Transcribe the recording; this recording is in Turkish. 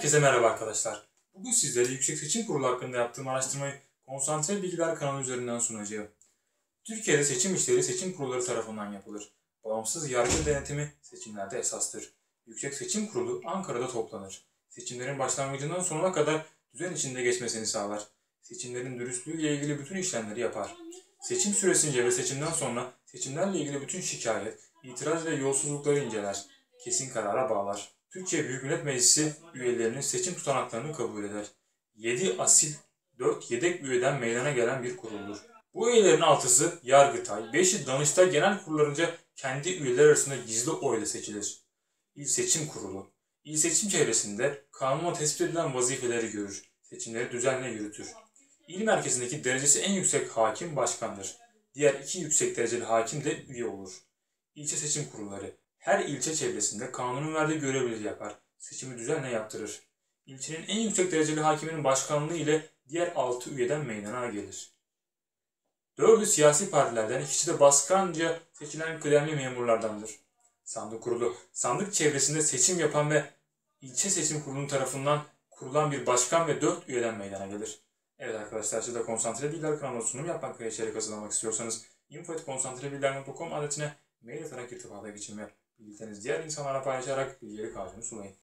Herkese merhaba arkadaşlar. Bugün sizlere Yüksek Seçim Kurulu hakkında yaptığım araştırmayı Konsantre Bilgiler kanalı üzerinden sunacağım. Türkiye'de seçim işleri seçim kurulları tarafından yapılır. Bağımsız yargı denetimi seçimlerde esastır. Yüksek Seçim Kurulu Ankara'da toplanır. Seçimlerin başlangıcından sonuna kadar düzen içinde geçmesini sağlar. Seçimlerin dürüstlüğü ile ilgili bütün işlemleri yapar. Seçim süresince ve seçimden sonra seçimlerle ilgili bütün şikayet, itiraz ve yolsuzlukları inceler. Kesin karara bağlar. Türkiye Büyük Millet Meclisi üyelerinin seçim tutanaklarını kabul eder. 7 asil, 4 yedek üyeden meydana gelen bir kuruldur. Bu üyelerin 6'sı Yargıtay, 5'i Danıştay Genel Kurullarınca kendi üyeler arasında gizli oyla seçilir. İl Seçim Kurulu, il seçim çevresinde kanunla tespit edilen vazifeleri görür, seçimleri düzenle yürütür. İl merkezindeki derecesi en yüksek hakim başkandır. Diğer 2 yüksek dereceli hakim de üye olur. İlçe seçim kurulları her ilçe çevresinde kanunun verdiği görevleri yapar, seçimi düzenle yaptırır. İlçenin en yüksek dereceli hakiminin başkanlığı ile diğer 6 üyeden meydana gelir. 4'ü siyasi partilerden, ikisi de başkanca seçilen kıdemli memurlardandır. Sandık kurulu, sandık çevresinde seçim yapan ve ilçe seçim kurulunun tarafından kurulan bir başkan ve 4 üyeden meydana gelir. Evet arkadaşlar, siz de Konsantre Bilgiler kanalına sunum yapmak ve içerik hazırlamak istiyorsanız info@konsantrebilgiler.com adresine mail atarak irtibata geçin ve bilgilerinizi diğer insanlarla paylaşarak bilgileri karşını sulayın.